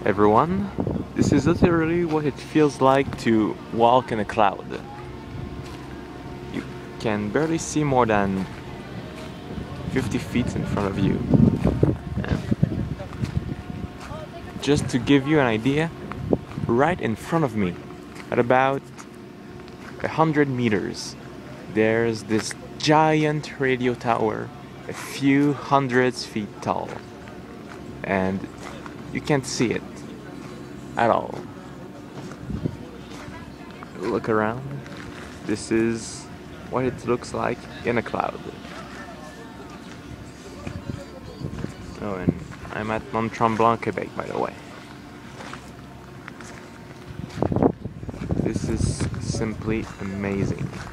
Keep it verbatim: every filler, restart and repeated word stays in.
Everyone, this is literally what it feels like to walk in a cloud. You can barely see more than fifty feet in front of you. And just to give you an idea, right in front of me, at about a hundred meters, there's this giant radio tower, a few hundreds feet tall, and you can't see it at all. Look around. This is what it looks like in a cloud. Oh, and I'm at Mon-Tremblant Quebec, by the way. This is simply amazing.